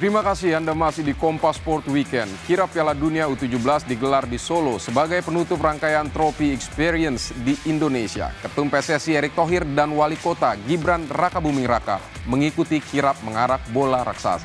Terima kasih Anda masih di Kompas Sport Weekend. Kirap Piala Dunia U17 digelar di Solo sebagai penutup rangkaian Trofi Experience di Indonesia. Ketum PSSI Erick Thohir dan Wali Kota Gibran Rakabuming Raka mengikuti kirap mengarak bola raksasa.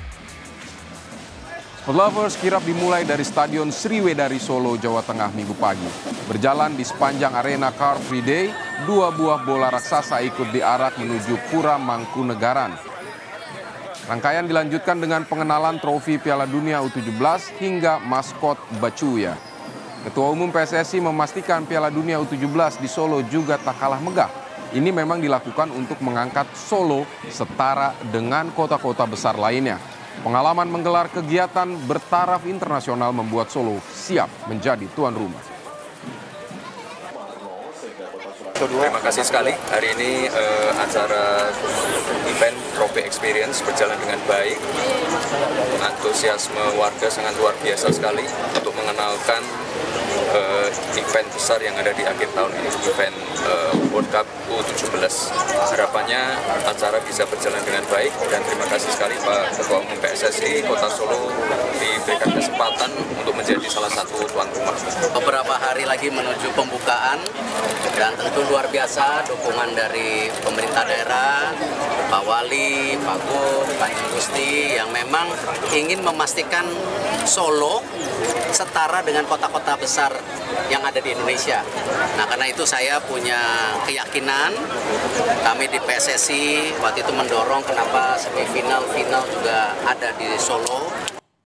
Sport Lovers, kirap dimulai dari Stadion Sriwedari Solo, Jawa Tengah Minggu pagi. Berjalan di sepanjang arena Car Free Day, 2 buah bola raksasa ikut diarak menuju Pura Mangkunegaran. Rangkaian dilanjutkan dengan pengenalan trofi Piala Dunia U17 hingga maskot Bacuya. Ketua Umum PSSI memastikan Piala Dunia U17 di Solo juga tak kalah megah. Ini memang dilakukan untuk mengangkat Solo setara dengan kota-kota besar lainnya. Pengalaman menggelar kegiatan bertaraf internasional membuat Solo siap menjadi tuan rumah. Terima kasih sekali. Hari ini acara event Trofi Experience berjalan dengan baik. Antusiasme warga sangat luar biasa sekali untuk mengenalkan event besar yang ada di akhir tahun ini, event World Cup U17. Harapannya acara bisa berjalan dengan baik dan terima kasih sekali Pak Ketua Umum PSSI Kota Solo diberikan kesempatan untuk menjadi salah satu tuan rumah. Beberapa hari lagi menuju pembukaan dan tentu luar biasa dukungan dari pemerintah daerah, Pak Wali, Pak Gub, Pak Gusti yang memang ingin memastikan Solo setara dengan kota-kota besar yang ada di Indonesia. Nah, karena itu saya punya keyakinan, kami di PSSI waktu itu mendorong kenapa semifinal, final juga ada di Solo.